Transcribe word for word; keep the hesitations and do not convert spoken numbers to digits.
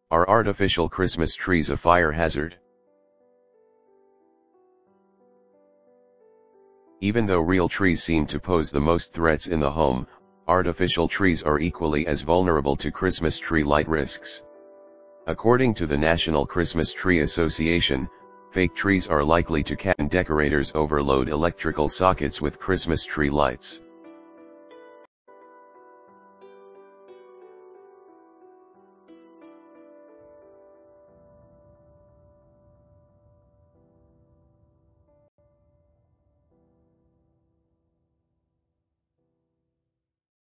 Are artificial Christmas trees a fire hazard? Even though real trees seem to pose the most threats in the home, artificial trees are equally as vulnerable to Christmas tree light risks. According to the National Christmas Tree Association, fake trees are likely to catch decorators overload electrical sockets with Christmas tree lights.